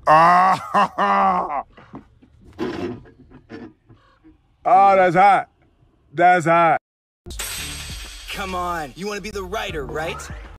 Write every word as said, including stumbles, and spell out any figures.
Ah, oh, that's hot. That's hot. Come on, you want to be the writer, right?